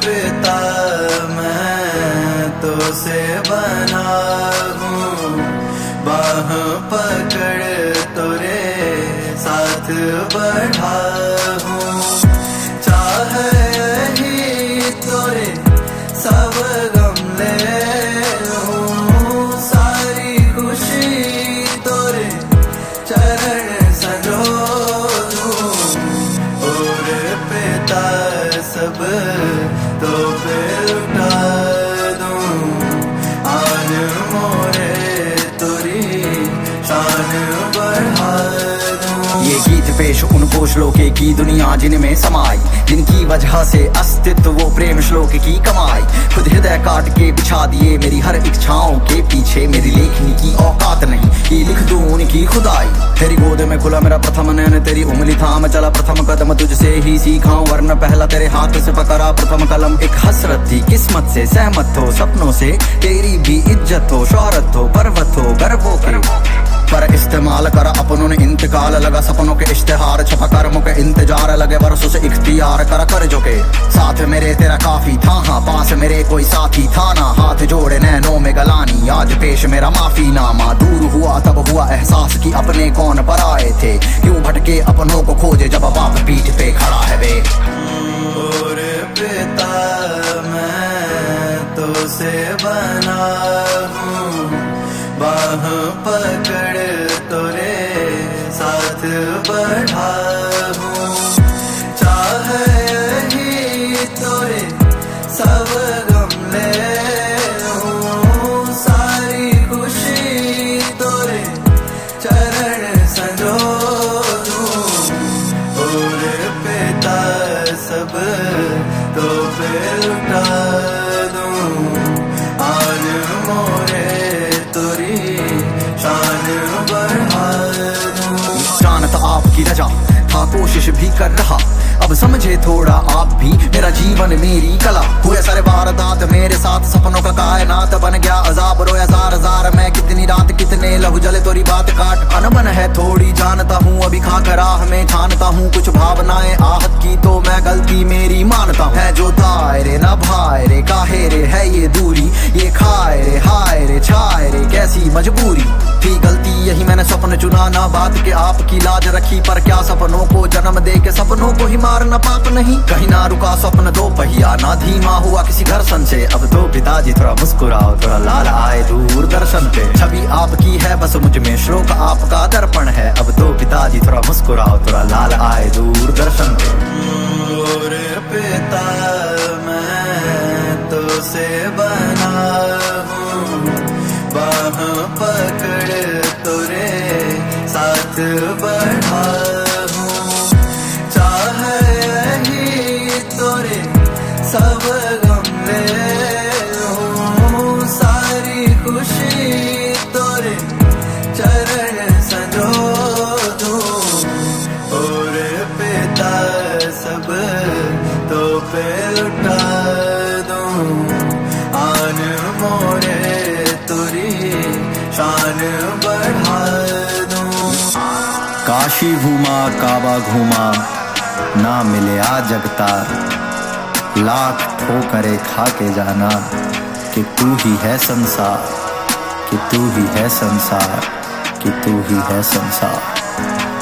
पिता मैं तो से बना हूँ, बाह पकड़ तोरे साथ बढ़ा हूँ, चाह यही तोरे सब गम ले हूँ, सारी खुशी तोरे चरण संजो दूँ, और पिता सब तो पे लुटा दूँ, आन मोरे तुरी शान बढ़ा दूँ। ये गीत पेश उनको श्लोके की दुनिया जिनमें समाई, जिनकी वजह से अस्तित्व वो प्रेम श्लोक की कमाई, खुद हृदय काट के बिछा दिए मेरी हर इच्छाओं के पीछे, मेरी लेखनी की औकात नहीं कि लिख दूं उनकी खुदाई। तेरी गोद में खुला मेरा प्रथम नयन, तेरी उंगली थाम चला प्रथम कदम, तुझसे ही सीखा वरना पहला तेरे हाथ से पकड़ा प्रथम कलम। एक हसरत थी किस्मत से, सहमत हो सपनों से, तेरी भी इज्जत हो, शोहरत हो, पर्वत हो, गर्वों के पर इस्तेमाल कर अपनों ने इंतकाल लगा, सपनों के इश्तेहार छपा कर्मों के इंतजार लगे, बरसों से इख्तियार कर कर्जों के साथ मेरे तेरा काफी था, हाँ पास मेरे कोई साथी था ना, हाथ जोड़े नैनों में गलानी, आज पेश मेरा माफी नामा। दूर हुआ तब हुआ एहसास कि अपने कौन पर आए थे, क्यों भटके अपनों को खोजे जब बाप पीठ पे खड़ा है वे। और पिता मैं तो से बना हूँ, बाह पकड़ तोरे साथ बढ़ा हूँ, चाह यही तोरे सब गम ले हूँ, सारी खुशी तोरे चरण संजो दूँ, और पिता सब तो पे लुटा दूँ, आन मोरे तुरी शान बढ़ा दूँ। जानता आपकी रजा था, कोशिश भी कर रहा, अब समझे थोड़ा आप भी मेरा जीवन मेरी कला, हुए सारे वारदात मेरे साथ, सपनों का कायनात बन गया अजाब, रोया जार जार मैं कितनी रात, कितने लहू जले तोरी बात काट, अनबन है थोड़ी जानता हूँ, अभी खा कर राह में छानता हूँ, कुछ भावनाएं आहत की तो मैं गलती मेरी मानता हूँ, है जो दाए रे ना भाए रे, काहे रे है ये दूरी, ये खाए रे हाय रे छाए रे कैसी मजबूरी थी, गलती यही मैंने सपन चुना ना बात के आपकी लाज रखी, पर क्या सपनों को जन्म दे के सपनों को ही मारना पाप नहीं, कहीं ना रुका स्वप्न दो पहिया, ना धीमा हुआ किसी घर्षण से, अब तो पिताजी थोड़ा मुस्कुराओ, थोड़ा लाल आए दूरदर्शन पे, छवि आपकी है बस मुझ में, श्लोक आपका दर्पण है, अब तो पिताजी थोड़ा मुस्कुराओ, थोड़ा लाल आए दूरदर्शन पे। और पिता मैं तो से बना हूँ, बाह पकड़ तोरे साथ बढ़ा हूँ, चाह यही तोरे सब गम ले हूँ, सारी खुशी तोरे चरण संजो दूँ, और पिता सब तो पे लुटा दूँ, आन मोरे तुरी शान बढ़ा दूँ। काशी घूमा काबा घूमा ना मिले आ जगतार, लाख ठोकरे खा के जाना कि तू ही है संसार, कि तू ही है संसार, कि तू ही है संसार।